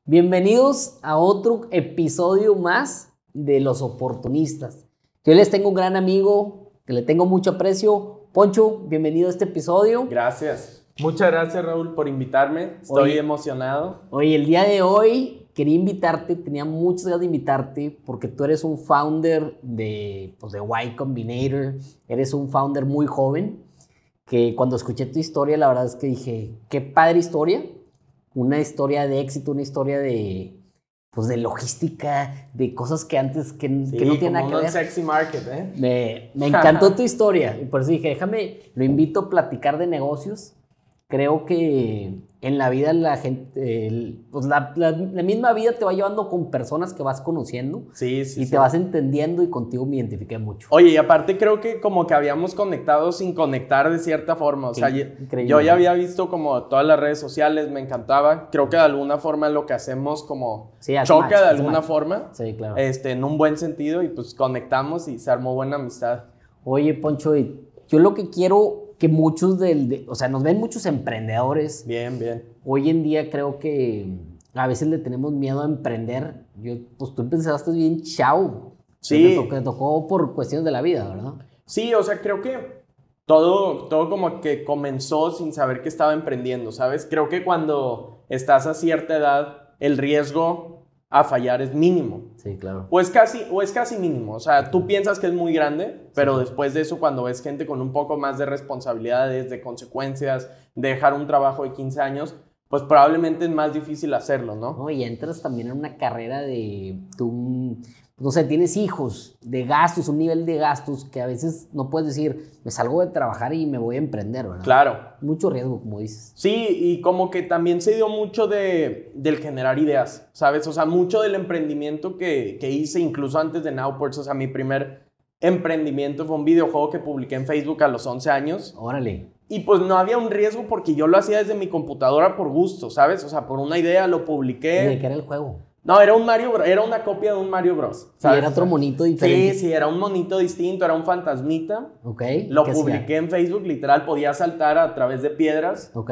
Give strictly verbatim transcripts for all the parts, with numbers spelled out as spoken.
Bienvenidos a otro episodio más de Los Oportunistas. Yo les tengo un gran amigo que le tengo mucho aprecio. Poncho, bienvenido a este episodio. Gracias. Muchas gracias, Raúl, por invitarme. Estoy Oye, emocionado. Oye, el día de hoy quería invitarte, tenía muchas ganas de invitarte porque tú eres un founder de, pues, de Y Combinator. Eres un founder muy joven que cuando escuché tu historia, la verdad es que dije, qué padre historia. Una historia de éxito, una historia de, pues, de logística, de cosas que antes que, Sí, que no tienen nada que como ver. un sexy market, ¿eh? Me, me encantó tu historia y por eso dije, déjame, lo invito a platicar de negocios. Creo que en la vida la gente, el, pues la, la, la misma vida te va llevando con personas que vas conociendo. Sí, sí, y sí. te vas entendiendo y contigo me identifiqué mucho. Oye, y aparte creo que como que habíamos conectado sin conectar de cierta forma. O Qué sea, increíble. Yo ya había visto como todas las redes sociales, me encantaba. Creo que de alguna forma lo que hacemos como Sí, hace choca match, de hace alguna match. forma. Sí, claro. Este, en un buen sentido y pues conectamos y se armó buena amistad. Oye, Poncho, y yo lo que quiero que muchos del, de, o sea, nos ven muchos emprendedores. Bien, bien. Hoy en día creo que a veces le tenemos miedo a emprender. Yo, pues tú empezaste bien chao. Sí. Te tocó, te tocó por cuestiones de la vida, ¿verdad? Sí, o sea, creo que todo, todo como que comenzó sin saber que estaba emprendiendo, ¿sabes? Creo que cuando estás a cierta edad, el riesgo a fallar es mínimo. Sí, claro. O es casi, o es casi mínimo. O sea, tú piensas que es muy grande, pero Sí. después de eso, cuando ves gente con un poco más de responsabilidades, de consecuencias, de dejar un trabajo de quince años, pues probablemente es más difícil hacerlo, ¿no? No, y entras también en una carrera de, tú, no sé, tienes hijos, de gastos, un nivel de gastos que a veces no puedes decir, me salgo de trabajar y me voy a emprender, ¿verdad? Claro. Mucho riesgo, como dices. Sí, y como que también se dio mucho de, del generar ideas, ¿sabes? O sea, mucho del emprendimiento que, que hice, incluso antes de Nowports. O sea, mi primer emprendimiento fue un videojuego que publiqué en Facebook a los once años. Órale. Y pues no había un riesgo porque yo lo hacía desde mi computadora por gusto, ¿sabes? O sea, por una idea lo publiqué. ¿De qué era el juego? No, era un Mario Bros, era una copia de un Mario Bros. Sí, era otro monito diferente. Sí, sí, era un monito distinto, era un fantasmita. Ok. Lo ¿Qué publiqué hacía? en Facebook, literal, podía saltar a través de piedras. Ok.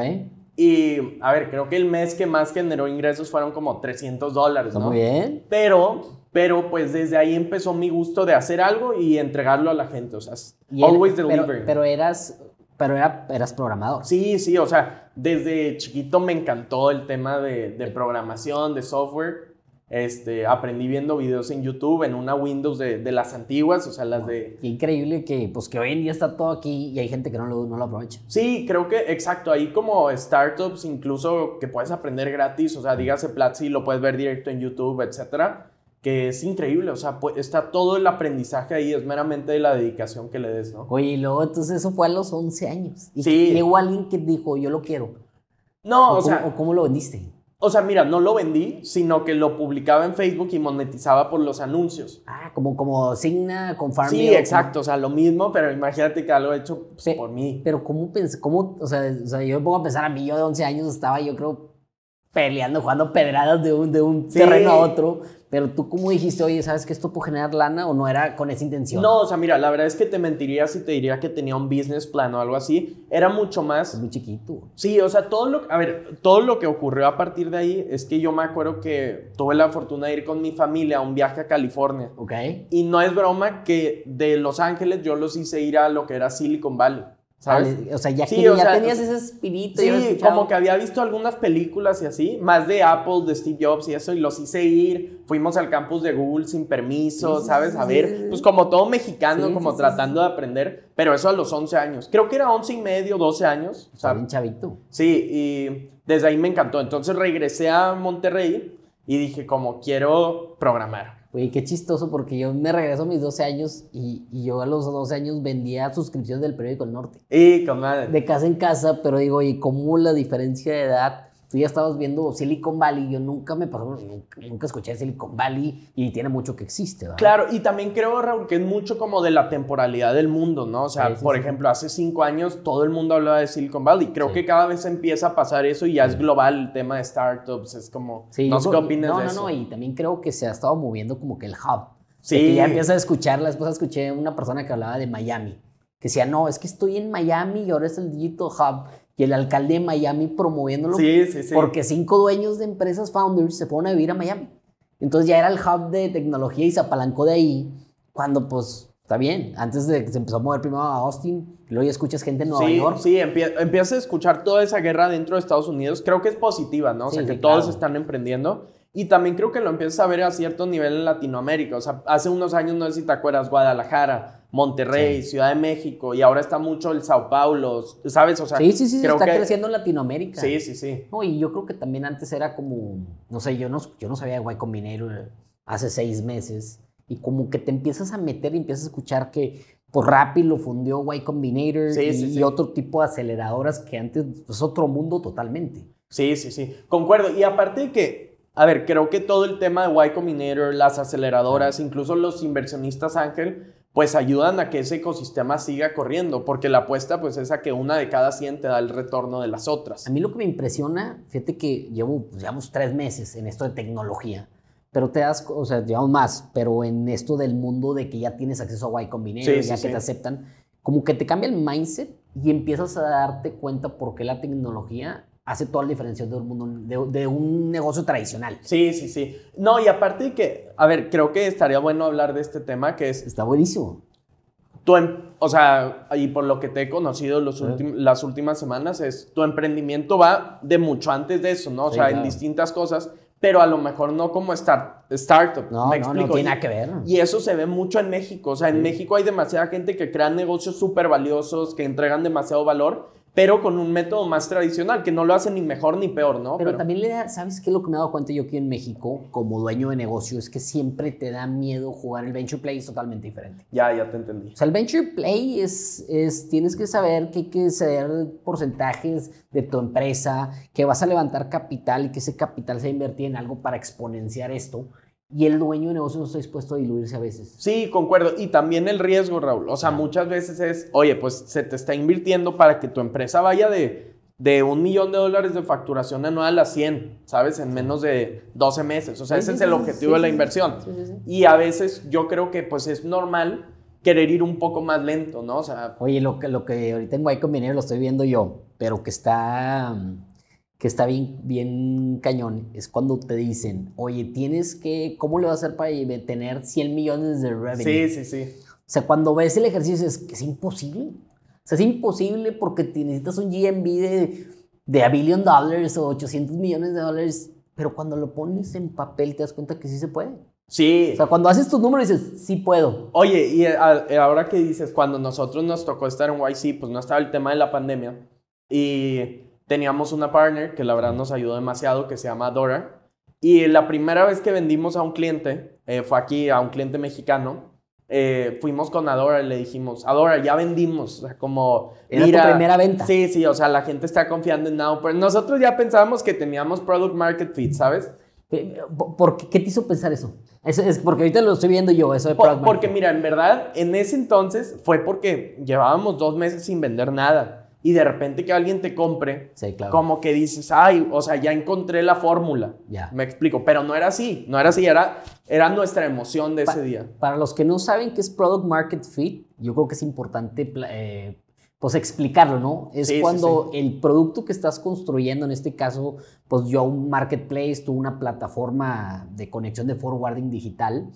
Y, a ver, creo que el mes que más generó ingresos fueron como trescientos dólares, Está ¿no? muy bien. Pero, pero, pues desde ahí empezó mi gusto de hacer algo y entregarlo a la gente, o sea, Y era- always pero, delivering. pero eras, pero era, eras programador. Sí, sí, o sea, desde chiquito me encantó el tema de, de programación, de software. Este, aprendí viendo videos en YouTube en una Windows de, de las antiguas, o sea, las de... Qué increíble que, pues, que hoy en día está todo aquí y hay gente que no lo, no lo aprovecha. Sí, creo que, exacto, ahí como startups incluso que puedes aprender gratis, o sea, dígase Platzi, lo puedes ver directo en YouTube, etcétera, que es increíble, o sea, pues, está todo el aprendizaje ahí, es meramente la dedicación que le des, ¿no? Oye, y luego entonces eso fue a los once años. Y Sí. que llegó alguien que dijo, yo lo quiero. No, o, o cómo, sea... o cómo lo vendiste. O sea, mira, no lo vendí, sino que lo publicaba en Facebook y monetizaba por los anuncios. Ah, como, como Signa con Farmville. Sí, o como- exacto, o sea, lo mismo, pero imagínate que algo hecho pues, Pe- por mí. Pero cómo pensé, cómo, o sea, o sea, yo me pongo a pensar a mí, yo de once años estaba, yo creo, peleando, jugando pedradas de un, de un Sí. terreno a otro. Pero tú, ¿cómo dijiste, oye, sabes que esto puede generar lana o no era con esa intención? No, o sea, mira, la verdad es que te mentiría si te diría que tenía un business plan o algo así. Era mucho Es más... muy chiquito. Sí, o sea, todo lo, a ver, todo lo que ocurrió a partir de ahí es que yo me acuerdo que tuve la fortuna de ir con mi familia a un viaje a California. ¿Ok? Y no es broma que de Los Ángeles yo los hice ir a lo que era Silicon Valley, ¿sabes? Vale, o sea, ya, Sí, que- o ya sea, tenías ese espíritu. ya habías Sí, escuchado. como que había visto algunas películas y así, más de Apple, de Steve Jobs y eso, y los hice ir. Fuimos al campus de Google sin permiso, Sí, sí, ¿sabes? sí, A sí, ver, sí, sí. pues como todo mexicano, Sí, como sí, sí, tratando de aprender, pero eso a los once años. Creo que era once y medio, doce años. O Está sea, bien chavito. sí, y desde ahí me encantó. Entonces regresé a Monterrey y dije, como quiero programar. Oye, qué chistoso, porque yo me regreso a mis doce años y, y yo a los doce años vendía suscripciones del periódico El Norte. Y, comadre. De casa en casa, pero digo, ¿y cómo la diferencia de edad? Tú ya estabas viendo Silicon Valley, yo nunca me pasó, nunca, nunca escuché Silicon Valley y tiene mucho que existe, ¿verdad? Claro, y también creo, Raúl, que es mucho como de la temporalidad del mundo, ¿no? O sea, Sí, sí, por sí. ejemplo, hace cinco años todo el mundo hablaba de Silicon Valley. Creo Sí. que cada vez empieza a pasar eso y ya es global el tema de startups. Es como, Sí, no yo sé qué creo- opinas no, de no, eso. no, y también creo que se ha estado moviendo como que el hub. Sí. De que ya empiezas a escuchar, la esposa escuché una persona que hablaba de Miami, que decía, no, es que estoy en Miami y ahora es el Digital Hub. y el alcalde de Miami promoviéndolo. Sí, sí, sí. Porque cinco dueños de empresas founders se fueron a vivir a Miami. Entonces ya era el hub de tecnología y se apalancó de ahí. Cuando pues, está bien, antes de que se empezó a mover primero a Austin, luego ya escuchas gente en Nueva sí, York. Sí, empie empiezas a escuchar toda esa guerra dentro de Estados Unidos. Creo que es positiva, ¿no? O sea, sí, que sí, todos claro. están emprendiendo. Y también creo que lo empiezas a ver a cierto nivel en Latinoamérica. O sea, hace unos años, no sé si te acuerdas, Guadalajara, Monterrey, sí. Ciudad de México, y ahora está mucho el Sao Paulo, ¿sabes? O sea, sí, sí, sí, creo está que... creciendo en Latinoamérica. Sí, sí, sí. No, y yo creo que también antes era como, no sé, yo no, yo no sabía de Y Combinator hace seis meses, y como que te empiezas a meter y empiezas a escuchar que por Rappi lo fundió Y Combinator sí, y, sí, sí. y otro tipo de aceleradoras que antes es pues, otro mundo totalmente. Sí, sí, sí, concuerdo. Y aparte de que, a ver, creo que todo el tema de Y Combinator, las aceleradoras, incluso los inversionistas ángel, pues ayudan a que ese ecosistema siga corriendo, porque la apuesta pues es a que una de cada cien te da el retorno de las otras. A mí lo que me impresiona, fíjate que llevo, pues, llevamos tres meses en esto de tecnología, pero te das, o sea, llevamos más, pero en esto del mundo de que ya tienes acceso a Y Combinator, sí, ya sí, que sí. te aceptan, como que te cambia el mindset y empiezas a darte cuenta por qué la tecnología hace toda la diferencia de un, mundo, de, de un negocio tradicional. Sí, sí, sí. No, y aparte de que, a ver, creo que estaría bueno hablar de este tema que es... Está buenísimo. Tu, o sea, y por lo que te he conocido los últim, las últimas semanas, es tu emprendimiento va de mucho antes de eso, ¿no? O sí, sea, claro. en distintas cosas, pero a lo mejor no como start, startup. No, me no, explico. no tiene y, nada que ver. Y eso se ve mucho en México. O sea, en sí. México hay demasiada gente que crea negocios súper valiosos, que entregan demasiado valor, pero con un método más tradicional, que no lo hacen ni mejor ni peor, ¿no? Pero, pero también le da, ¿sabes qué es lo que me he dado cuenta yo aquí en México, como dueño de negocio? Es que siempre te da miedo jugar el venture play, es totalmente diferente. Ya, ya te entendí. O sea, el venture play es, es, tienes que saber que hay que ceder porcentajes de tu empresa, que vas a levantar capital y que ese capital se va a invertir en algo para exponenciar esto. Y el dueño de negocio no está dispuesto a diluirse a veces. Sí, concuerdo. Y también el riesgo, Raúl. O sea, yeah. muchas veces es, oye, pues se te está invirtiendo para que tu empresa vaya de, de un millón de dólares de facturación anual a cien, ¿sabes? En menos de doce meses. O sea, sí, ese sí, es el objetivo sí, de la sí, inversión. Sí, sí, sí. Y a veces yo creo que pues es normal querer ir un poco más lento, ¿no? O sea... Oye, lo que, lo que ahorita en Y Combinator lo estoy viendo yo, pero que está... que está bien, bien cañón, es cuando te dicen, oye, tienes que, ¿cómo le vas a hacer para tener cien millones de revenue? Sí, sí, sí. O sea, cuando ves el ejercicio es que es imposible. O sea, es imposible porque te necesitas un G M V de, de a billion dollars o ochocientos millones de dólares, pero cuando lo pones en papel te das cuenta que sí se puede. Sí. O sea, cuando haces tus números dices, sí puedo. Oye, y ahora que dices, cuando nosotros nos tocó estar en Y C, pues no estaba el tema de la pandemia y... teníamos una partner que la verdad nos ayudó demasiado, que se llama Dora. Y la primera vez que vendimos a un cliente, eh, fue aquí a un cliente mexicano, eh, fuimos con Adora y le dijimos, Adora, ya vendimos. O sea, como... Era mira, tu primera venta. Sí, sí, o sea, la gente está confiando en Now. Pero nosotros ya pensábamos que teníamos product market fit, ¿sabes? ¿Por qué, ¿Qué te hizo pensar eso? Es, es porque ahorita lo estoy viendo yo, eso de Por, product market. Porque mira, en verdad, en ese entonces fue porque llevábamos dos meses sin vender nada. Y de repente que alguien te compre, sí, claro. como que dices, ay, o sea, ya encontré la fórmula. Ya. Me explico, pero no era así, no era así, era, era nuestra emoción de pa ese día. Para los que no saben qué es Product Market Fit, yo creo que es importante eh, pues explicarlo, ¿no? Es sí, cuando sí, sí. el producto que estás construyendo, en este caso, pues yo un marketplace, tú una plataforma de conexión de forwarding digital.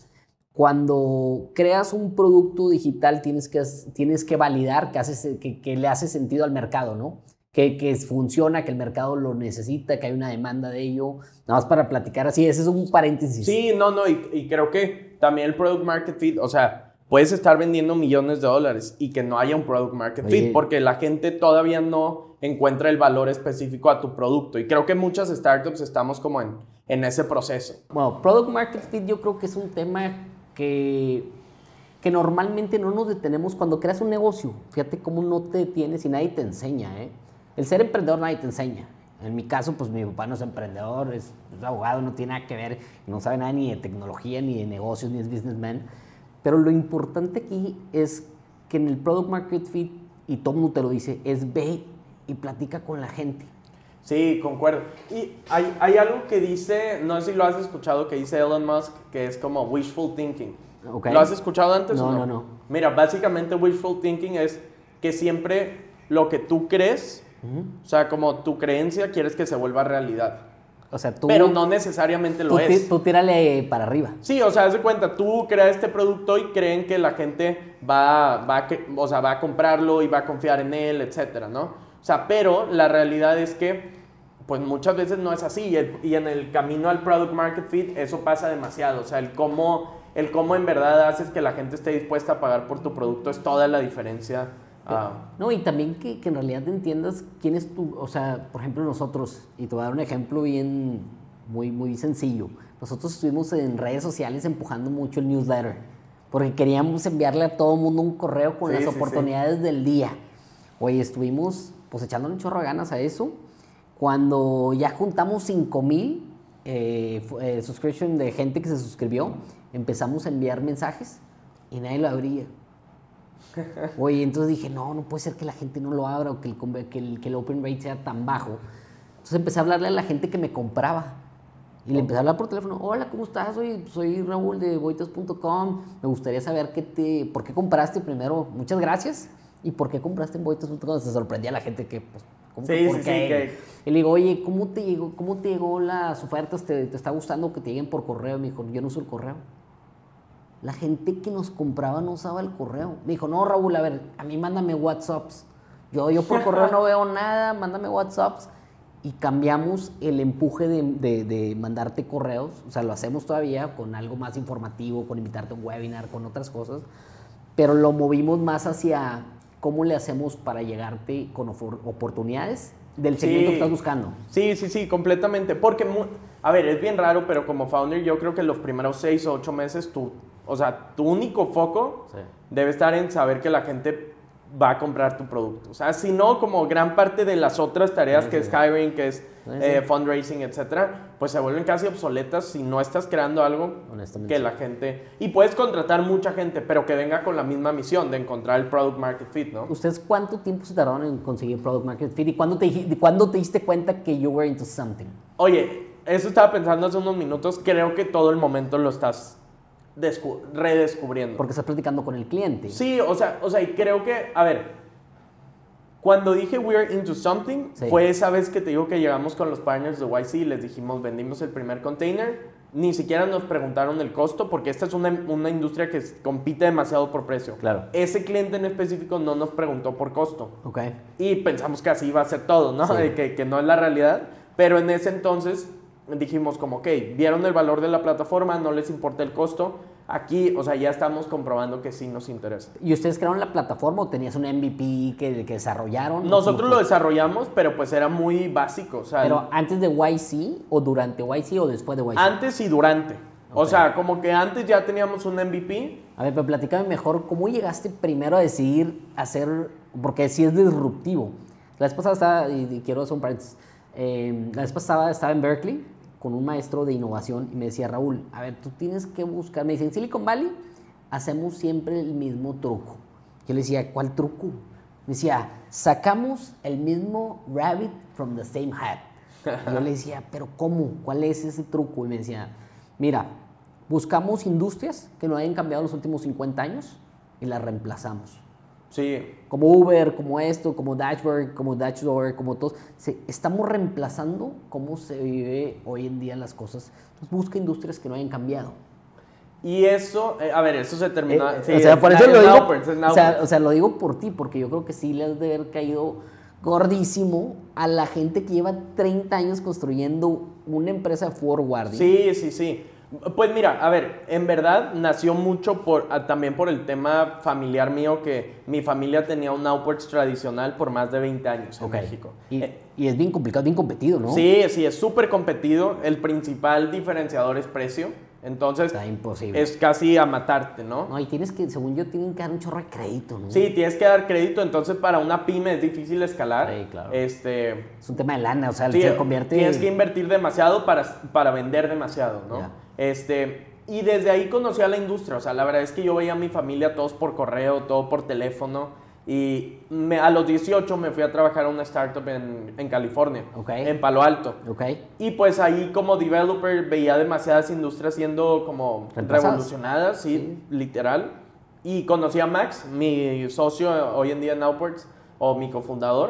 Cuando creas un producto digital tienes que, tienes que validar que, hace, que, que le hace sentido al mercado, ¿no? Que, que funciona, que el mercado lo necesita, que hay una demanda de ello. Nada más para platicar así, ese es un paréntesis. Sí, no, no, y, y creo que también el Product Market Fit, o sea, puedes estar vendiendo millones de dólares y que no haya un Product Market Oye. Fit porque la gente todavía no encuentra el valor específico a tu producto. Y creo que muchas startups estamos como en, en ese proceso. Bueno, Product Market Fit yo creo que es un tema... Que, que normalmente no nos detenemos cuando creas un negocio. Fíjate cómo no te detienes y nadie te enseña, ¿eh? El ser emprendedor nadie te enseña. En mi caso, pues mi papá no es emprendedor, es, es abogado, no tiene nada que ver, no sabe nada ni de tecnología, ni de negocios, ni es businessman. Pero lo importante aquí es que en el Product Market Fit, y todo el mundo te lo dice, es ve y platica con la gente. Sí, concuerdo. Y hay, hay algo que dice, no sé si lo has escuchado, que dice Elon Musk, que es como wishful thinking. Okay. ¿Lo has escuchado antes no, o no? No, no, Mira, básicamente wishful thinking es que siempre lo que tú crees Uh-huh. O sea, como tu creencia quieres que se vuelva realidad. O sea, tú... Pero no necesariamente lo tú, es. Tú tírale para arriba. Sí, o sea, haz de cuenta, tú creas este producto y creen que la gente va, va, a, o sea, va a comprarlo y va a confiar en él, etcétera, ¿no? O sea, pero la realidad es que, pues muchas veces no es así. Y, el, y en el camino al product market fit, eso pasa demasiado. O sea, el cómo, el cómo en verdad haces que la gente esté dispuesta a pagar por tu producto es toda la diferencia. Uh, no, y también que, que en realidad entiendas quién es tu, o sea, por ejemplo nosotros, y te voy a dar un ejemplo bien, muy, muy sencillo. Nosotros estuvimos en redes sociales empujando mucho el newsletter, porque queríamos enviarle a todo el mundo un correo con sí, las sí, oportunidades sí. del día. Oye, estuvimos pues echándole un chorro de ganas a eso. Cuando ya juntamos cinco mil eh, eh, subscription de gente que se suscribió, empezamos a enviar mensajes y nadie lo abría. Oye, entonces dije, no, no puede ser que la gente no lo abra o que el, que el, que el open rate sea tan bajo. Entonces empecé a hablarle a la gente que me compraba. Y le empecé a hablar por teléfono. Hola, ¿cómo estás? Soy, soy Raúl de boitas punto com. Me gustaría saber qué te, por qué compraste primero. Muchas gracias. ¿Y por qué compraste en boitas punto com? Se sorprendía la gente que, pues, ¿cómo sí, que por sí, qué? Sí, que... Y le digo, oye, ¿cómo te llegó, cómo te llegó las ofertas? ¿Te, ¿Te está gustando que te lleguen por correo? Me dijo, yo no uso el correo. La gente que nos compraba no usaba el correo. Me dijo, no, Raúl, a ver, a mí mándame WhatsApps. Yo, yo por correo no veo nada, mándame WhatsApps. Y cambiamos el empuje de, de, de mandarte correos. O sea, lo hacemos todavía con algo más informativo, con invitarte a un webinar, con otras cosas. Pero lo movimos más hacia cómo le hacemos para llegarte con oportunidades del segmento sí. que estás buscando. Sí, sí, sí, completamente. Porque, a ver, es bien raro, pero como founder yo creo que los primeros seis o ocho meses tú... O sea, tu único foco sí. debe estar en saber que la gente va a comprar tu producto. O sea, si no, como gran parte de las otras tareas sí, que sí. es hiring, que es sí, eh, sí. fundraising, etcétera, pues se vuelven casi obsoletas si no estás creando algo que la gente... Y puedes contratar mucha gente, pero que venga con la misma misión de encontrar el product market fit, ¿no? ¿Ustedes cuánto tiempo se tardaron en conseguir product market fit? ¿Y cuándo te, cuándo te diste cuenta que you were into something? Oye, eso estaba pensando hace unos minutos. Creo que todo el momento lo estás... redescubriendo. Porque estás platicando con el cliente. Sí, o sea, o sea, y creo que, a ver, cuando dije we're into something, sí. fue esa vez que te digo que llegamos con los partners de Y C y les dijimos, vendimos el primer container, ni siquiera nos preguntaron el costo, porque esta es una, una industria que compite demasiado por precio. Claro. Ese cliente en específico no nos preguntó por costo. Ok. Y pensamos que así iba a ser todo, ¿no? Sí. Que, que no es la realidad, pero en ese entonces... dijimos como, ok, vieron el valor de la plataforma, no les importa el costo. Aquí, o sea, ya estamos comprobando que sí nos interesa. ¿Y ustedes crearon la plataforma o tenías un M V P que, que desarrollaron? Nosotros lo desarrollamos, pero pues era muy básico. O sea, ¿pero antes de Y C o durante Y C o después de Y C? Antes y durante. Okay. O sea, como que antes ya teníamos un M V P. A ver, pero platícame mejor, ¿cómo llegaste primero a decidir hacer, porque sí es disruptivo? La vez pasada estaba, y quiero hacer un paréntesis, eh, la vez pasada estaba en Berkeley con un maestro de innovación y me decía, Raúl, a ver, tú tienes que buscar, me dice, en Silicon Valley hacemos siempre el mismo truco. Yo le decía, ¿cuál truco? Me decía, sacamos el mismo rabbit from the same hat. Y yo le decía, ¿pero cómo? ¿Cuál es ese truco? Y me decía, mira, buscamos industrias que no hayan cambiado en los últimos cincuenta años y las reemplazamos. Sí. Como Uber, como esto, como Dashboard, como Dashdoor, como todos. Se, estamos reemplazando cómo se vive hoy en día las cosas. Entonces busca industrias que no hayan cambiado. Y eso, eh, a ver, eso se terminó. Eh, sí, o sea, por eso lo digo. Naupers, o, sea, o sea, lo digo por ti, porque yo creo que sí le has de haber caído gordísimo a la gente que lleva treinta años construyendo una empresa forward. Sí, sí, sí. Pues mira, a ver, en verdad nació mucho por, también por el tema familiar mío, que mi familia tenía un Naupers tradicional por más de veinte años en okay. México. Y, eh, y es bien complicado, bien competido, ¿no? Sí, sí, es súper competido. El principal diferenciador es precio. Entonces, está imposible. Es casi a matarte, ¿no? No, y tienes que, según yo, tienen que dar un chorro de crédito, ¿no? Sí, tienes que dar crédito. Entonces, para una pyme es difícil escalar. Sí, claro. Este, es un tema de lana, o sea, sí, se convierte... Tienes que invertir demasiado para, para vender demasiado, ¿no? Yeah. Este, y desde ahí conocí a la industria. O sea, la verdad es que yo veía a mi familia todos por correo, todo por teléfono. Y me, a los dieciocho me fui a trabajar a una startup en, en California, okay. en Palo Alto. Okay. Y pues ahí como developer veía demasiadas industrias siendo como revolucionadas, sí, sí, literal. Y conocí a Max, mi socio hoy en día en Naupers, o mi cofundador.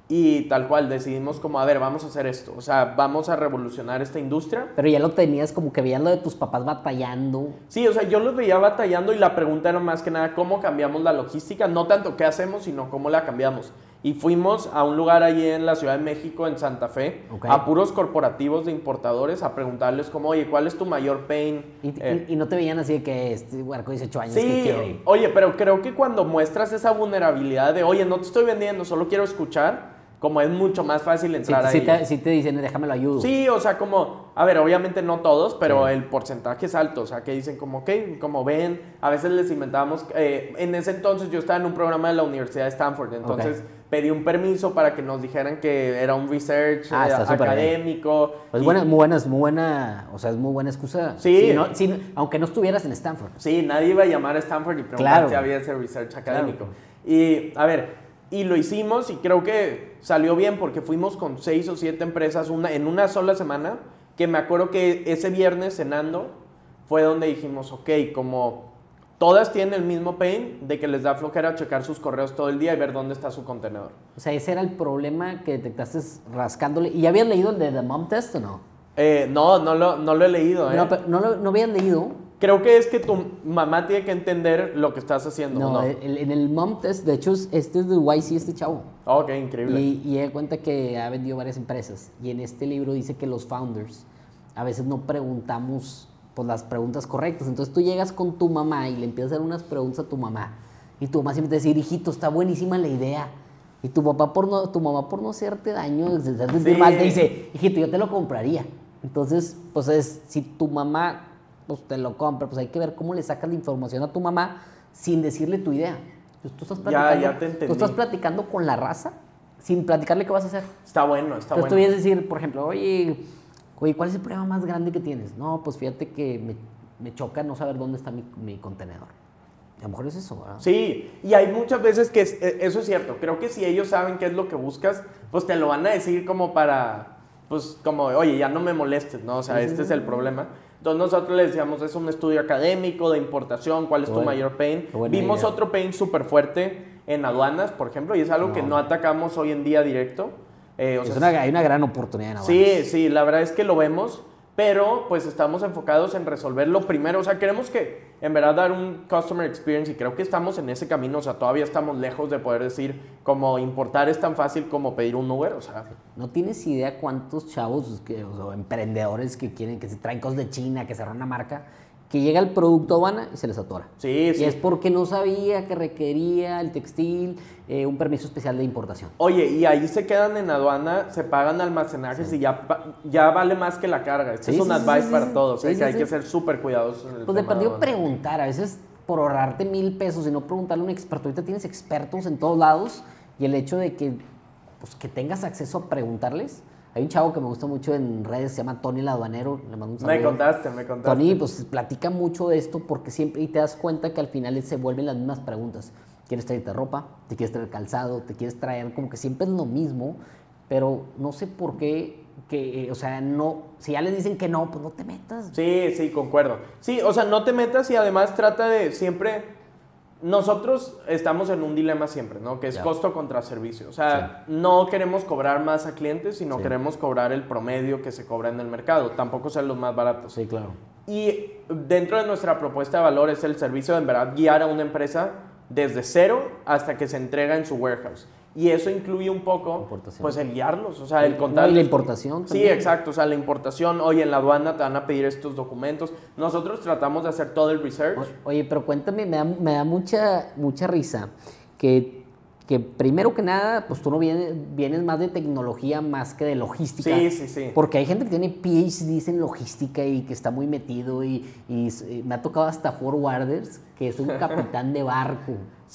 Y tal cual, decidimos como, a ver, vamos a hacer esto. O sea, vamos a revolucionar esta industria. Pero ya lo tenías como que veían lo de tus papás batallando. Sí, o sea, yo los veía batallando y la pregunta era más que nada cómo cambiamos la logística. No tanto qué hacemos, sino cómo la cambiamos. Y fuimos a un lugar allí en la Ciudad de México, en Santa Fe, Okay. a puros corporativos de importadores, a preguntarles como, oye, ¿cuál es tu mayor pain? Y, Eh, y, y no te veían así de que este huerco de dieciocho años que Sí, quiere. oye, pero creo que cuando muestras esa vulnerabilidad de, oye, no te estoy vendiendo, solo quiero escuchar, como es mucho más fácil Sí, entrar sí ahí. te, sí te dicen, déjame lo ayudo. Sí, o sea, como, a ver, obviamente no todos, pero Sí. el porcentaje es alto, o sea, que dicen como, ok, como ven, a veces les inventábamos, eh, en ese entonces yo estaba en un programa de la Universidad de Stanford, entonces Ok. pedí un permiso para que nos dijeran que era un research Ah, eh, está súper bien. académico. Pues y- buena, muy buena, es muy buena, o sea, es muy buena excusa. Sí. Si no- si- aunque no estuvieras en Stanford. Sí, nadie iba a llamar a Stanford y preguntar Claro. si había ese research académico. Claro. Y, a ver, y lo hicimos y creo que salió bien porque fuimos con seis o siete empresas una, en una sola semana, que me acuerdo que ese viernes cenando fue donde dijimos, ok, como todas tienen el mismo pain de que les da flojera checar sus correos todo el día y ver dónde está su contenedor. O sea, ese era el problema que detectaste rascándole. ¿Y ya habías leído el de The Mom Test o no? Eh, no, no lo, no lo he leído. ¿eh? No, pero no, lo- no habías leído. Creo que es que tu mamá tiene que entender lo que estás haciendo. No, No, el- en el Mom Test, de hecho, es- este es de Y C, este chavo. Ok, increíble. Y, y da cuenta que ha vendido varias empresas. Y en este libro dice que los founders a veces no preguntamos pues, las preguntas correctas. Entonces tú llegas con tu mamá y le empiezas a hacer unas preguntas a tu mamá. Y tu mamá siempre te dice, hijito, está buenísima la idea. Y tu papá por no, tu mamá por no hacerte daño, de hacerte sentir Sí. mal, te dice, hijito, yo te lo compraría. Entonces, pues es, si tu mamá pues, te lo compra, pues hay que ver cómo le sacas la información a tu mamá sin decirle tu idea. Pues, tú estás Ya, platicando, ya te entendí. Tú estás platicando con la raza sin platicarle qué vas a hacer. Está bueno, está Entonces bueno. tú vienes a decir, por ejemplo, oye, oye, ¿cuál es el problema más grande que tienes? No, pues fíjate que me, me choca no saber dónde está mi, mi contenedor. A lo mejor es eso, ¿verdad? Sí, y hay muchas veces que es- e- eso es cierto. Creo que si ellos saben qué es lo que buscas, pues te lo van a decir como para, pues como, oye, ya no me molestes, ¿no? O sea, Sí, sí, este sí. es el problema. Entonces nosotros les decíamos, es un estudio académico de importación, ¿cuál es Qué tu bueno, mayor pain? qué buena Vimos idea. otro pain súper fuerte en aduanas, por ejemplo, y es algo que No. no atacamos hoy en día directo. Eh, o Es sea, una, hay una gran oportunidad en Sí, aduanas. sí, la verdad es que lo vemos, pero pues estamos enfocados en resolverlo primero. O sea, queremos que en verdad dar un customer experience y creo que estamos en ese camino. O sea, todavía estamos lejos de poder decir como importar es tan fácil como pedir un Uber. O sea, No tienes idea cuántos chavos que, o emprendedores que quieren, que se traen cosas de China, que cerran una marca, que llega el producto a aduana y se les atora. sí, Y sí. es porque no sabía que requería el textil eh, un permiso especial de importación. Oye, y ahí se quedan en aduana, se pagan almacenajes y ya, pa- ya vale más que la carga. Este Sí, es un sí, sí, advice sí, para sí. todos, Sí, ¿eh? sí, que hay sí. que ser súper cuidadosos en el Pues de tema de perdido aduana. preguntar, a veces por ahorrarte mil pesos y no preguntarle a un experto. Ahorita tienes expertos en todos lados y el hecho de que, pues, que tengas acceso a preguntarles. Hay un chavo que me gusta mucho en redes, se llama Tony el Aduanero, le mando un saludo. Me contaste, me contaste. Tony, pues platica mucho de esto porque siempre, y te das cuenta que al final se vuelven las mismas preguntas. ¿Quieres traerte ropa? ¿Te quieres traer calzado? ¿Te quieres traer? Como que siempre es lo mismo, pero no sé por qué, que, eh, o sea, no, si ya les dicen que no, pues no te metas. Sí, sí, concuerdo. Sí, o sea, no te metas y además trata de siempre... Nosotros estamos en un dilema siempre, ¿no? Que es Ya. costo contra servicio. O sea, no queremos cobrar más a clientes, sino Sí. queremos cobrar el promedio que se cobra en el mercado. Tampoco ser los más baratos. Sí, claro. Y dentro de nuestra propuesta de valor es el servicio de en verdad guiar a una empresa desde cero hasta que se entrega en su warehouse. Y eso incluye un poco, Importación. pues, el guiarlos, o sea, el No, contar... y la importación Sí, también. exacto, o sea, la importación, oye, en la aduana te van a pedir estos documentos. Nosotros tratamos de hacer todo el research. O- Oye, pero cuéntame, me da, me da mucha, mucha risa que, que primero que nada, pues tú no vienes, vienes más de tecnología más que de logística. Sí, sí, sí. Porque hay gente que tiene P H Ds en logística y que está muy metido y, y s- y me ha tocado hasta forwarders, que es un capitán de barco.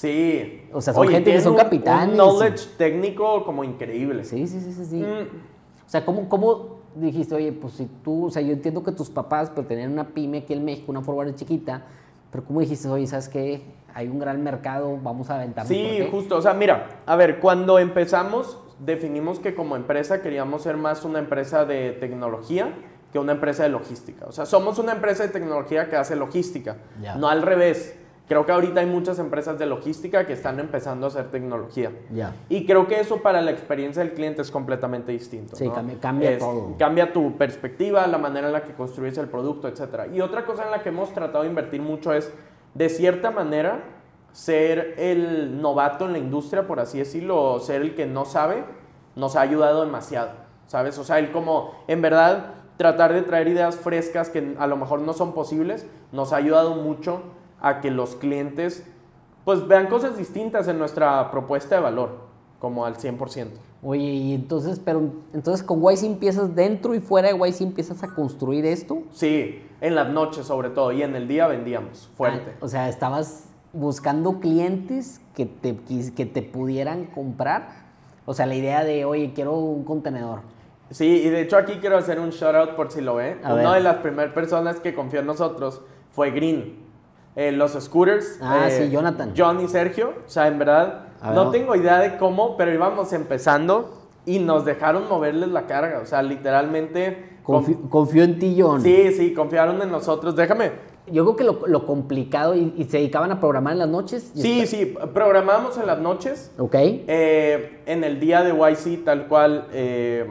Sí. O sea, son gente que tienen son un- capitanes. Un knowledge técnico como increíble. Sí, sí, sí, sí. sí. Mm, O sea, ¿cómo, ¿cómo dijiste, oye, pues si tú, o sea, yo entiendo que tus papás, pero tenían una pyme aquí en México, una forwarder chiquita, pero ¿cómo dijiste, oye, ¿sabes qué? Hay un gran mercado, vamos a aventarnos por Sí, aquí"? justo. O sea, mira, a ver, cuando empezamos, definimos que como empresa queríamos ser más una empresa de tecnología que una empresa de logística. O sea, somos una empresa de tecnología que hace logística, Ya. no al revés. Creo que ahorita hay muchas empresas de logística que están empezando a hacer tecnología. Ya. Y creo que eso para la experiencia del cliente es completamente distinto. Sí, ¿no? cambia, cambia Es- todo. Cambia tu perspectiva, la manera en la que construyes el producto, etcétera. Y otra cosa en la que hemos tratado de invertir mucho es, de cierta manera, ser el novato en la industria, por así decirlo, o ser el que no sabe, nos ha ayudado demasiado, ¿sabes? O sea, el como, en verdad, tratar de traer ideas frescas que a lo mejor no son posibles, nos ha ayudado mucho a que los clientes, pues, vean cosas distintas en nuestra propuesta de valor, como al cien por ciento. Oye, y entonces, pero entonces con Y C empiezas dentro y fuera de Y C empiezas a construir esto. Sí, en las noches sobre todo, y en el día vendíamos fuerte. Ah, o sea, estabas buscando clientes que te, quis- que te pudieran comprar. O sea, la idea de, oye, quiero un contenedor. Sí, y de hecho aquí quiero hacer un shout out por si lo ve. A Una ver. de las primeras personas que confió en nosotros fue Green. Eh, los scooters. Ah, eh, sí, Jonathan. John y Sergio. O sea, en verdad, A ver, no no. tengo idea de cómo, pero íbamos empezando y nos dejaron moverles la carga. O sea, literalmente. Confi- conf- confío en ti, John. Sí, sí, confiaron en nosotros. Déjame. Yo creo que lo, lo complicado, y, y se dedicaban a programar en las noches. y Sí, está- sí, programamos en las noches. Ok. Eh, en el día de Y C, tal cual, eh,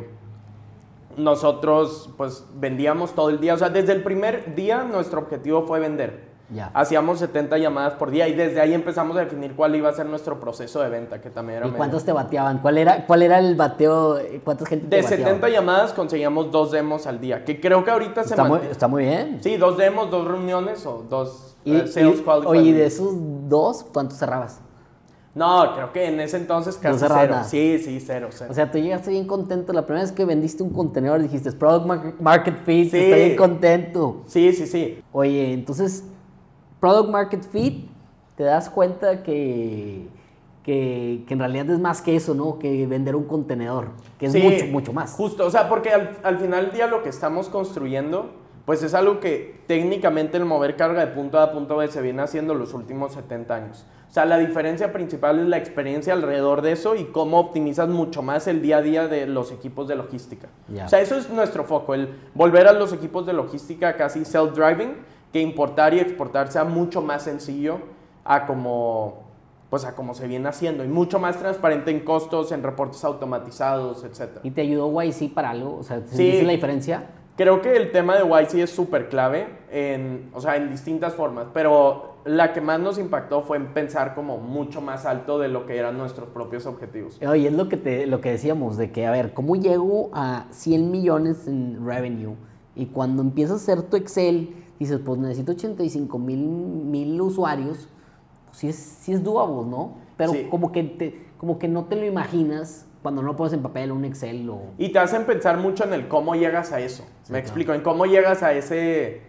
nosotros pues vendíamos todo el día. O sea, desde el primer día nuestro objetivo fue vender. Ya. Hacíamos setenta llamadas por día y desde ahí empezamos a definir cuál iba a ser nuestro proceso de venta, que también era ¿Y medio- cuántos te bateaban? ¿Cuál era, cuál era el bateo? ¿Cuántas gente te De bateaba? setenta llamadas conseguíamos dos demos al día, que creo que ahorita se Está muy, mantiene. está muy bien. Sí, dos demos, dos reuniones o dos Y, eh, sales y- qualified oye, ¿y de leads. esos dos, cuántos cerrabas? No, creo que en ese entonces casi cerrabas cero. nada. Sí, sí, cero, cero. O sea, tú llegaste bien contento. La primera vez que vendiste un contenedor dijiste, Product Mar- Market Fit, Sí. estoy bien contento. sí, sí, sí. Oye, entonces, Product Market Fit, te das cuenta que, que, que en realidad es más que eso, ¿no? Que vender un contenedor, que es Sí, mucho, mucho más. Justo, o sea, porque al, al final del día lo que estamos construyendo, pues es algo que técnicamente el mover carga de punto A a punto B se viene haciendo los últimos setenta años. O sea, la diferencia principal es la experiencia alrededor de eso y cómo optimizas mucho más el día a día de los equipos de logística. Ya. O sea, eso es nuestro foco, el volver a los equipos de logística casi self-driving, que importar y exportar sea mucho más sencillo a como, pues a como se viene haciendo y mucho más transparente en costos, en reportes automatizados, etcétera. ¿Y te ayudó Y C para algo? O sea, Sí. ¿sentiste la diferencia? Creo que el tema de Y C es súper clave, en, o sea, en distintas formas, pero la que más nos impactó fue en pensar como mucho más alto de lo que eran nuestros propios objetivos. Oye, es lo que, te, lo que decíamos, de que, a ver, ¿cómo llego a cien millones en revenue? Y cuando empiezas a hacer tu Excel, dices, pues necesito ochenta y cinco mil, mil usuarios, pues sí es, sí es doable, ¿no? Pero Sí. como, que te, como que no te lo imaginas cuando no lo pones en papel, un Excel o... Y te hacen pensar mucho en el cómo llegas a eso. Sí, Me claro. explico, en cómo llegas a ese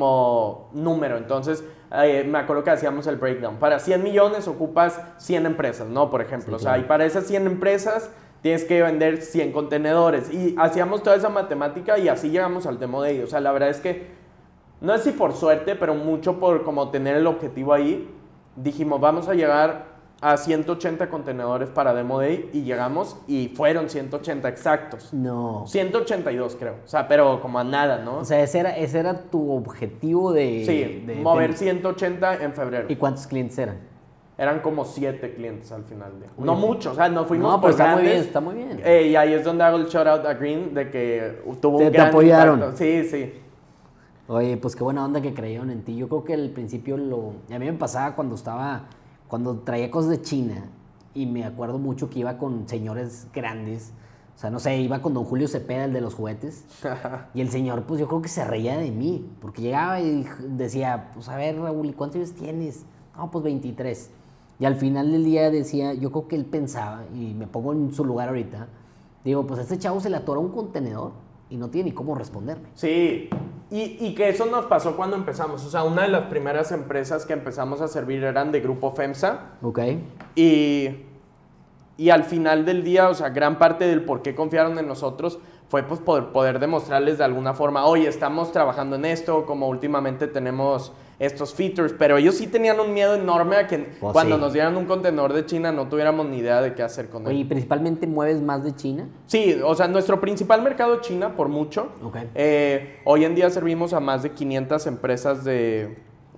como número. Entonces, eh, me acuerdo que hacíamos el breakdown. Para cien millones ocupas cien empresas, ¿no? Por ejemplo. Sí, O sea, claro. y para esas cien empresas tienes que vender cien contenedores. Y hacíamos toda esa matemática y así llegamos al demo day. O sea, la verdad es que, no es si por suerte, pero mucho por como tener el objetivo ahí, dijimos, vamos a llegar a ciento ochenta contenedores para Demo Day y llegamos y fueron ciento ochenta exactos. No. ciento ochenta y dos creo, o sea, pero como a nada, ¿no? O sea, ese era, ese era tu objetivo de... sí, de- mover de- ciento ochenta en febrero. ¿Y cuántos clientes eran? Eran como siete clientes al final del día. Oye, No muchos, o sea, nos fuimos no, por pero está muy grandes. bien, está muy bien. Eh, y ahí es donde hago el shout out a Green de que tuvo Te- un te gran apoyaron. impacto. Sí, sí. Oye, pues qué buena onda que creyeron en ti. Yo creo que al principio lo... A mí me pasaba cuando estaba... Cuando traía cosas de China y me acuerdo mucho que iba con señores grandes. O sea, no sé, iba con don Julio Cepeda, el de los juguetes. Y el señor, pues yo creo que se reía de mí. Porque llegaba y decía, pues a ver, Raúl, ¿y cuántos años tienes? No, pues veintitrés. Y al final del día decía, yo creo que él pensaba, y me pongo en su lugar ahorita, digo, pues a este chavo se le atora un contenedor y no tiene ni cómo responderme. Sí, y, y que eso nos pasó cuando empezamos. O sea, una de las primeras empresas que empezamos a servir eran de Grupo FEMSA. ¿Ok? Y, y al final del día, o sea, gran parte del por qué confiaron en nosotros fue pues poder, poder demostrarles de alguna forma, oye, estamos trabajando en esto, como últimamente tenemos estos features, pero ellos sí tenían un miedo enorme a que Pues cuando sí. nos dieran un contenedor de China no tuviéramos ni idea de qué hacer con él. Oye, ¿y principalmente mueves más de China? Sí, o sea, nuestro principal mercado es China, por mucho. Ok. Eh, hoy en día servimos a más de quinientas empresas de,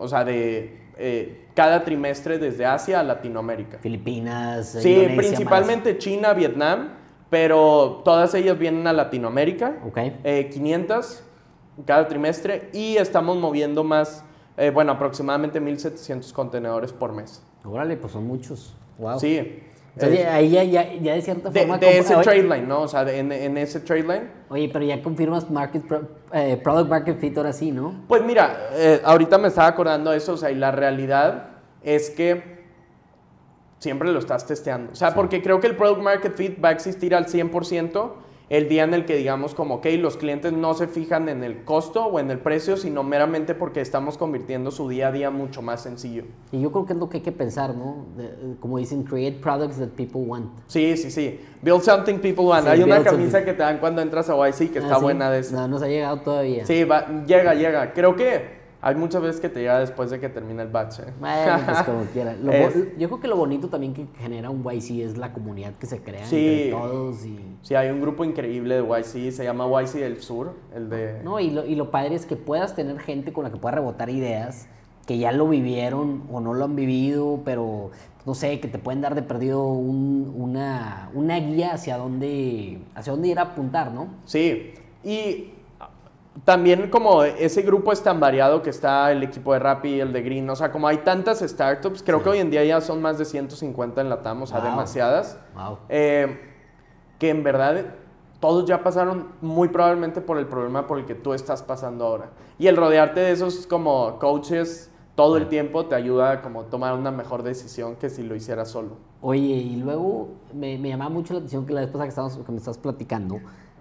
O sea, de eh, cada trimestre desde Asia a Latinoamérica. Filipinas, Sí, Indonesia, principalmente Malasia. China, Vietnam, pero todas ellas vienen a Latinoamérica. Ok. Eh, quinientas cada trimestre y estamos moviendo más, eh, bueno, aproximadamente mil setecientos contenedores por mes. Órale, pues son muchos. Wow. Sí. Entonces, Es- ahí ya, ya, ya de cierta de, forma... de comp- ese oye, trade line, ¿no? O sea, de- en, en ese trade line. Oye, pero ya confirmas market pro- eh, product market fit ahora sí, ¿no? Pues mira, eh, ahorita me estaba acordando de eso, o sea, y la realidad es que siempre lo estás testeando. O sea, Sí. porque creo que el product market fit va a existir al cien por ciento el día en el que digamos como, ok, los clientes no se fijan en el costo o en el precio, sino meramente porque estamos convirtiendo su día a día mucho más sencillo. Y yo creo que es lo que hay que pensar, ¿no? De- eh, como dicen, create products that people want. Sí, sí, sí. Build something people want. Sí, Hay una build camisa something. que te dan cuando entras a Y C que está Ah, ¿sí? buena de eso. No, nos ha llegado todavía. Sí, va- llega, llega. Creo que hay muchas veces que te llega después de que termina el batch. ¿eh? Bueno, pues como quiera. Lo bo- Es- yo creo que lo bonito también que genera un Y C es la comunidad que se crea Sí. entre todos. Y, Sí, hay un grupo increíble de Y C, se llama Y C del Sur, el de... ¿no? y, lo, y lo padre es que puedas tener gente con la que puedas rebotar ideas, que ya lo vivieron o no lo han vivido, pero no sé, que te pueden dar de perdido un- una, una guía hacia dónde, hacia dónde ir a apuntar, ¿no? Sí, y también como ese grupo es tan variado que está el equipo de Rappi, el de Green, o sea, como hay tantas startups, creo Sí. que hoy en día ya son más de ciento cincuenta en la T A M, o sea, Wow. demasiadas. Wow. Eh, que en verdad todos ya pasaron muy probablemente por el problema por el que tú estás pasando ahora. Y el rodearte de esos como coaches todo el tiempo te ayuda a como tomar una mejor decisión que si lo hicieras solo. Oye, y luego me, me llamaba mucho la atención que la vez pasada que, estábamos, que me estás platicando,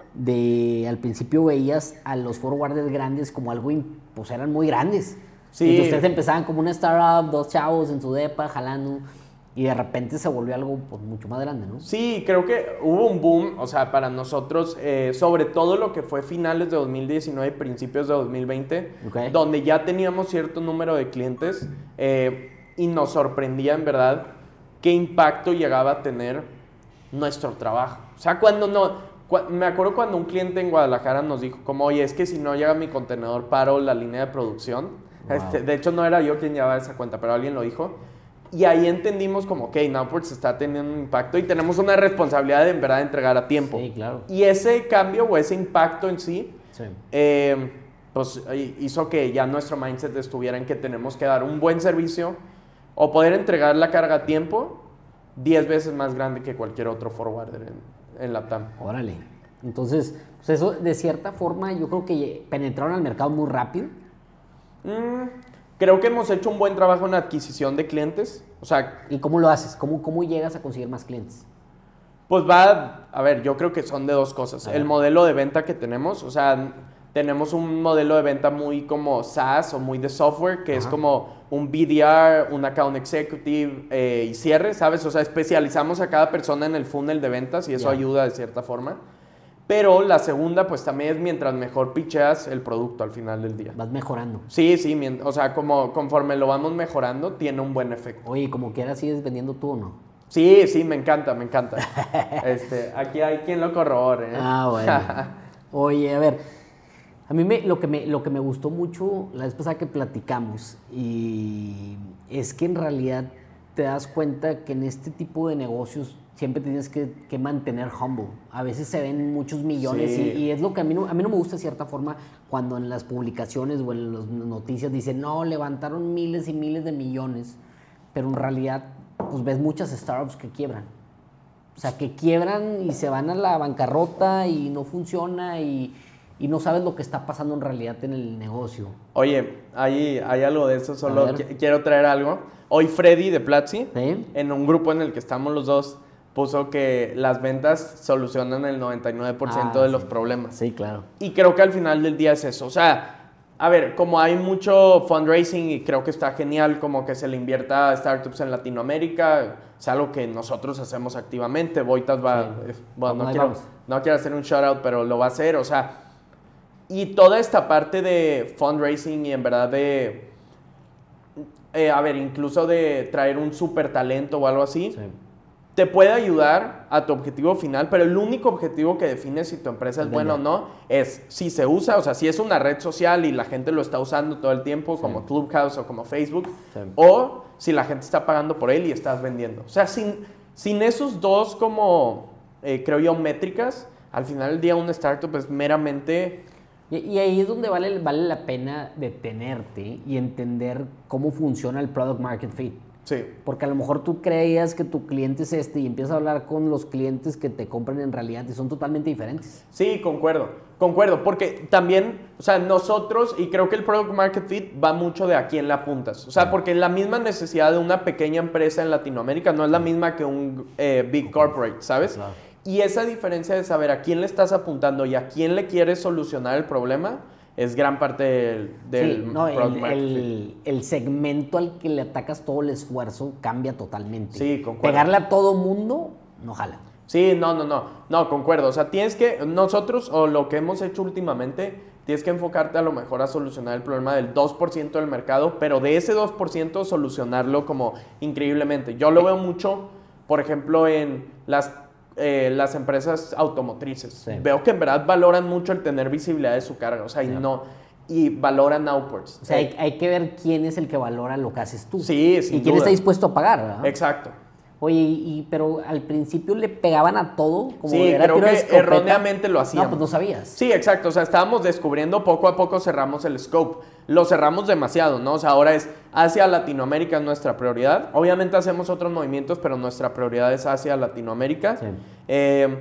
de al principio veías a los forwarders grandes como algo, in- pues eran muy grandes. Sí. Y ustedes empezaban como una startup, dos chavos en su depa, jalando, y de repente se volvió algo pues, mucho más grande, ¿no? Sí, creo que hubo un boom, o sea, para nosotros, eh, sobre todo lo que fue finales de dos mil diecinueve, principios de dos mil veinte, Ok. donde ya teníamos cierto número de clientes eh, y nos sorprendía en verdad qué impacto llegaba a tener nuestro trabajo. O sea, cuando no, cua- me acuerdo cuando un cliente en Guadalajara nos dijo como, oye, es que si no llega mi contenedor, paro la línea de producción. Wow. Este, de hecho, no era yo quien llevaba esa cuenta, pero alguien lo dijo. Y ahí entendimos como, ok, Nowports está teniendo un impacto y tenemos una responsabilidad de en verdad entregar a tiempo. Sí, claro. Y ese cambio o ese impacto en sí, Sí. eh, pues eh, hizo que ya nuestro mindset estuviera en que tenemos que dar un buen servicio o poder entregar la carga a tiempo diez veces más grande que cualquier otro forwarder en, en la T A M. Órale. Entonces, pues eso de cierta forma yo creo que penetraron al mercado muy rápido. Mm, creo que hemos hecho un buen trabajo en adquisición de clientes. O sea, ¿Y cómo lo haces? ¿Cómo, cómo llegas a conseguir más clientes? pues va, a ver, yo creo que son de dos cosas. A ver. El modelo de venta que tenemos, o sea, tenemos un modelo de venta muy como SaaS o muy de software, que es Ajá. como un B D R, un account executive eh, y cierre, ¿sabes? O sea, especializamos a cada persona en el funnel de ventas y eso Ya. ayuda de cierta forma. Pero la segunda, pues también es mientras mejor pitcheas el producto al final del día. Vas mejorando. Sí, sí, mien- o sea, como conforme lo vamos mejorando, tiene un buen efecto. Oye, como quieras, ¿sigues vendiendo tú o no? Sí, sí, me encanta, me encanta. Este, aquí hay quien lo corrobore. ¿eh? Ah, bueno. Oye, a ver, a mí me, lo, que me, lo que me gustó mucho la vez pasada que platicamos y es que en realidad te das cuenta que en este tipo de negocios siempre tienes que, que mantener humble. A veces se ven muchos millones Sí. y, y es lo que a mí, no, a mí no me gusta de cierta forma cuando en las publicaciones o en las noticias dicen, no, levantaron miles y miles de millones, pero en realidad pues ves muchas startups que quiebran. O sea, que quiebran y se van a la bancarrota y no funciona y, y no sabes lo que está pasando en realidad en el negocio. Oye, hay, hay algo de eso, solo ver. qui- quiero traer algo. Hoy Freddy de Platzi, ¿Sí? en un grupo en el que estamos los dos, puso que las ventas solucionan el noventa y nueve por ciento Ah, de sí. los problemas. Sí, claro. Y creo que al final del día es eso. O sea, a ver, como hay mucho fundraising y creo que está genial como que se le invierta a startups en Latinoamérica, es algo que nosotros hacemos activamente. Boitas va, Sí. eh, bueno, no Ahí quiero, vamos. no quiero hacer un shout out, pero lo va a hacer. O sea, y toda esta parte de fundraising y en verdad de, eh, a ver, incluso de traer un super talento o algo así, Sí. te puede ayudar a tu objetivo final, pero el único objetivo que define si tu empresa es buena o no es si se usa, o sea, si es una red social y la gente lo está usando todo el tiempo, sí. como Clubhouse o como Facebook, sí. o si la gente está pagando por él y estás vendiendo. O sea, sin, sin esos dos como, eh, creo yo, métricas, al final del día una startup es meramente... Y, y ahí es donde vale, vale la pena detenerte y entender cómo funciona el product market fit. Sí. Porque a lo mejor tú creías que tu cliente es este y empiezas a hablar con los clientes que te compran en realidad y son totalmente diferentes. Sí, concuerdo, concuerdo, porque también, o sea, nosotros, y creo que el Product Market Fit va mucho de a quién le apuntas. O sea, sí. porque la misma necesidad de una pequeña empresa en Latinoamérica no es la misma que un eh, big corporate, ¿sabes? Claro. Y esa diferencia de saber a quién le estás apuntando y a quién le quieres solucionar el problema es gran parte del, del sí, no, el, el, el segmento al que le atacas todo el esfuerzo cambia totalmente. Sí, concuerdo. Pegarle a todo mundo no jala. Sí, no, no, no, no, concuerdo. O sea, tienes que, nosotros, o lo que hemos hecho últimamente, tienes que enfocarte a lo mejor a solucionar el problema del dos por ciento del mercado, pero de ese dos por ciento solucionarlo como increíblemente. Yo lo veo mucho, por ejemplo, en las... Eh, las empresas automotrices. Sí. Veo que en verdad valoran mucho el tener visibilidad de su carga, o sea, sí. y no y valoran outputs. O sea, hay, hay que ver quién es el que valora lo que haces tú. Sí, sin y quién duda. está dispuesto a pagar, ¿verdad? Exacto. Oye, y, pero al principio le pegaban a todo, como sí, era creo tiro de que escopeta. Erróneamente lo hacíamos. No, pues no sabías. Sí, exacto, o sea, estábamos descubriendo, poco a poco cerramos el scope. Lo cerramos demasiado, ¿no? O sea, ahora es Asia, Latinoamérica es nuestra prioridad. Obviamente hacemos otros movimientos, pero nuestra prioridad es Asia, Latinoamérica. Sí. Eh,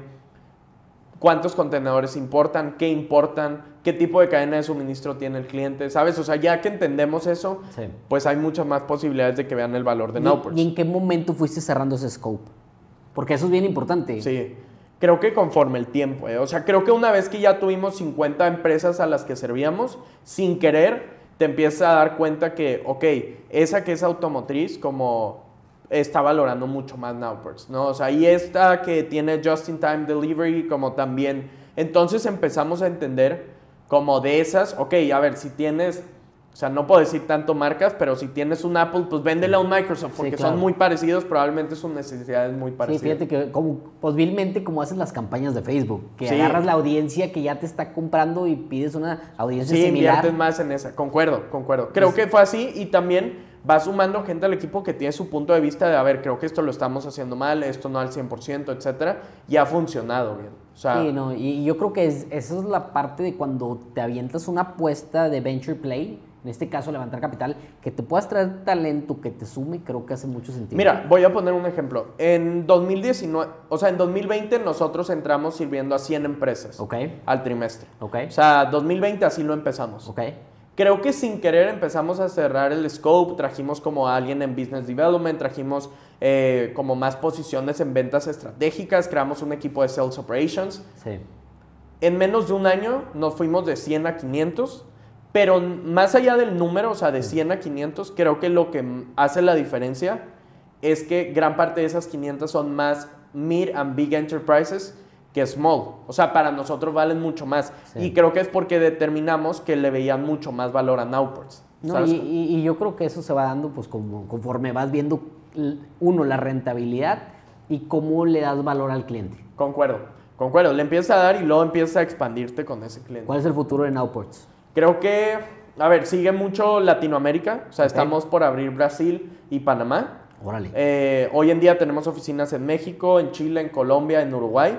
¿Cuántos contenedores importan? ¿Qué importan? ¿Qué tipo de cadena de suministro tiene el cliente? ¿Sabes? O sea, ya que entendemos eso, sí. pues hay muchas más posibilidades de que vean el valor de Nowports. ¿Y en qué momento fuiste cerrando ese scope? Porque eso es bien importante. Sí, creo que conforme el tiempo. ¿eh? O sea, creo que una vez que ya tuvimos cincuenta empresas a las que servíamos, sin querer, te empiezas a dar cuenta que, ok, esa que es automotriz, como... está valorando mucho más Nowports, ¿no? O sea, y esta que tiene Just-in-Time Delivery como también. Entonces empezamos a entender como de esas, ok, a ver, si tienes, o sea, no puedo decir tanto marcas, pero si tienes un Apple, pues véndele a un Microsoft, porque sí, claro. son muy parecidos, probablemente sus necesidades muy parecidas. Sí, fíjate que como, posiblemente como haces las campañas de Facebook, que sí. agarras la audiencia que ya te está comprando y pides una audiencia sí, similar. Sí, inviertes más en esa, concuerdo, concuerdo. Creo pues, que fue así y también... va sumando gente al equipo que tiene su punto de vista de, a ver, creo que esto lo estamos haciendo mal, esto no al cien por ciento, etcétera, y ha funcionado bien. O sea, sí, no, y yo creo que es, esa es la parte de cuando te avientas una apuesta de venture play, en este caso levantar capital, que te puedas traer talento que te sume, creo que hace mucho sentido. Mira, voy a poner un ejemplo. En dos mil diecinueve, o sea, en dos mil veinte nosotros entramos sirviendo a cien empresas okay. al trimestre. Okay. O sea, dos mil veinte así lo empezamos. Okay. Creo que sin querer empezamos a cerrar el scope, trajimos como a alguien en Business Development, trajimos eh, como más posiciones en ventas estratégicas, creamos un equipo de Sales Operations. Sí. En menos de un año nos fuimos de cien a quinientos, pero más allá del número, o sea, de cien a quinientos, creo que lo que hace la diferencia es que gran parte de esas quinientas son más mid and big enterprises que small. O sea, para nosotros valen mucho más. Sí. Y creo que es porque determinamos que le veían mucho más valor a Nowports. No, y, y, y yo creo que eso se va dando pues como, conforme vas viendo, uno, la rentabilidad y cómo le das valor al cliente. Concuerdo, concuerdo. Le empiezas a dar y luego empiezas a expandirte con ese cliente. ¿Cuál es el futuro de Nowports? Creo que, a ver, sigue mucho Latinoamérica. O sea, okay. estamos por abrir Brasil y Panamá. Órale. Eh, hoy en día tenemos oficinas en México, en Chile, en Colombia, en Uruguay.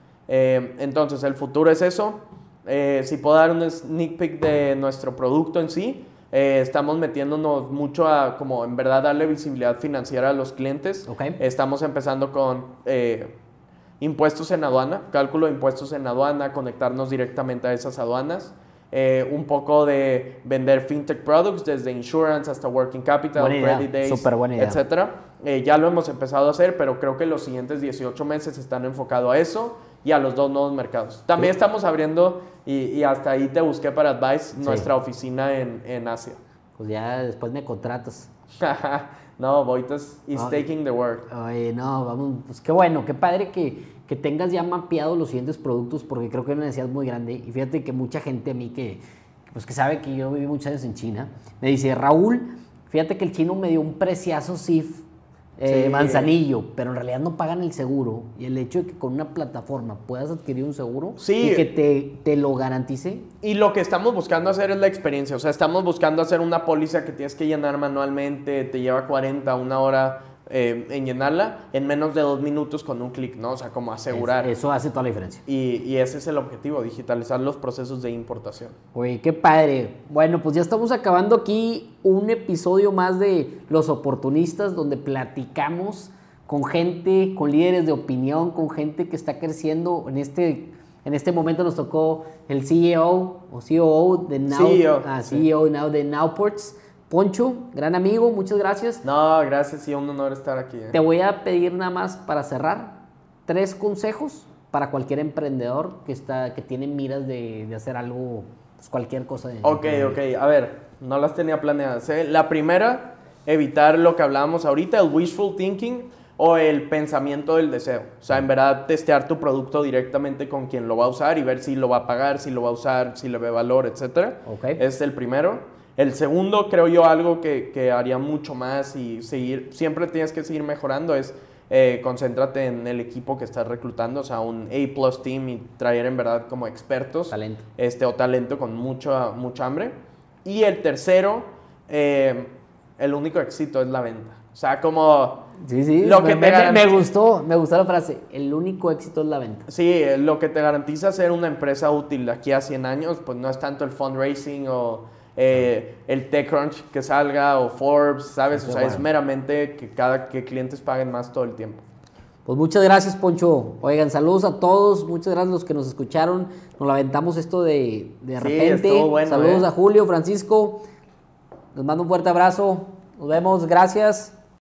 Eh, entonces, el futuro es eso. Eh, si puedo dar un sneak peek de nuestro producto en sí, eh, estamos metiéndonos mucho a, como en verdad, darle visibilidad financiera a los clientes. Okay. Estamos empezando con eh, impuestos en aduana, cálculo de impuestos en aduana, conectarnos directamente a esas aduanas. Eh, un poco de vender fintech products, desde insurance hasta working capital, credit days, etcétera. Eh, ya lo hemos empezado a hacer, pero creo que los siguientes dieciocho meses están enfocados a eso y a los dos nuevos mercados. También sí. estamos abriendo, y, y hasta ahí te busqué para advice, nuestra sí. oficina en, en Asia. Pues ya después me contratas. No, Boitas is no, taking the word. Oye, no, vamos, pues qué bueno, qué padre que, que tengas ya mapeado los siguientes productos, porque creo que es una necesidad muy grande. Y fíjate que mucha gente a mí que, pues que sabe que yo viví muchos años en China, me dice, Raúl, fíjate que el chino me dio un preciazo S I F eh, Sí. Manzanillo, pero en realidad no pagan el seguro. Y el hecho de que con una plataforma puedas adquirir un seguro Sí. y que te, te lo garantice. Y lo que estamos buscando hacer es la experiencia. O sea, estamos buscando hacer una póliza que tienes que llenar manualmente, te lleva cuarenta, una hora eh, en llenarla, en menos de dos minutos con un clic, ¿no? O sea, como asegurar. Es- eso hace toda la diferencia. Y, y ese es el objetivo, digitalizar los procesos de importación. Oye, qué padre. Bueno, pues ya estamos acabando aquí un episodio más de Los Oportunistas, donde platicamos con gente, con líderes de opinión, con gente que está creciendo. En este, en este momento nos tocó el C E O o C O O de Now, C E O, ah, sí. C E O Now de Nowports. Poncho, gran amigo, muchas gracias. No, gracias, y un honor estar aquí. ¿eh? Te voy a pedir nada más para cerrar tres consejos para cualquier emprendedor que, está, que tiene miras de, de hacer algo, pues cualquier cosa. De, Ok, de- ok, a ver, no las tenía planeadas. ¿eh? La primera, evitar lo que hablábamos ahorita, el wishful thinking o el pensamiento del deseo. O sea, en verdad, testear tu producto directamente con quien lo va a usar y ver si lo va a pagar, si lo va a usar, si le ve valor, etcétera. Ok. Es el primero. El segundo, creo yo, algo que, que haría mucho más y seguir, siempre tienes que seguir mejorando es eh, concéntrate en el equipo que estás reclutando, o sea, un A-plus team y traer en verdad como expertos. Talento. Este, o talento con mucha, mucha hambre. Y el tercero, eh, el único éxito es la venta. O sea, como... Sí, sí, Lo me, que te me- me garantiza- gustó, me gustó la frase. El único éxito es la venta. Sí, lo que te garantiza ser una empresa útil de aquí a cien años, pues no es tanto el fundraising o eh, el TechCrunch que salga o Forbes, ¿sabes? O Qué sea, es bueno. meramente que cada que clientes paguen más todo el tiempo. Pues muchas gracias, Poncho. Oigan, saludos a todos. Muchas gracias a los que nos escucharon. Nos la aventamos esto de, de Sí, repente. estuvo bueno, saludos eh. a Julio, Francisco. Les mando un fuerte abrazo. Nos vemos. Gracias.